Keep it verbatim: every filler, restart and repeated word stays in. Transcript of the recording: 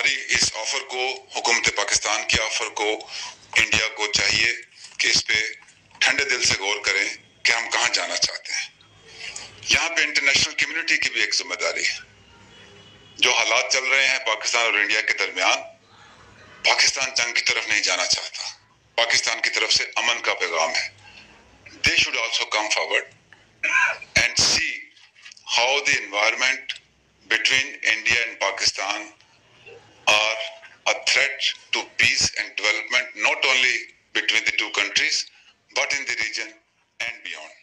हमारी इस ऑफर को, हुकूमत पाकिस्तान की ऑफर को इंडिया को चाहिए कि इस पे ठंडे दिल से गौर करें कि हम कहां जाना चाहते हैं। यहाँ पे इंटरनेशनल कम्युनिटी की भी एक जिम्मेदारी है। जो हालात चल रहे हैं पाकिस्तान और इंडिया के दरमियान, पाकिस्तान जंग की तरफ नहीं जाना चाहता, पाकिस्तान की तरफ से अमन का पैगाम है। They should also come forward and see how the environment between India and Pakistan are a threat to peace and development, not only between the two countries but in the region and beyond.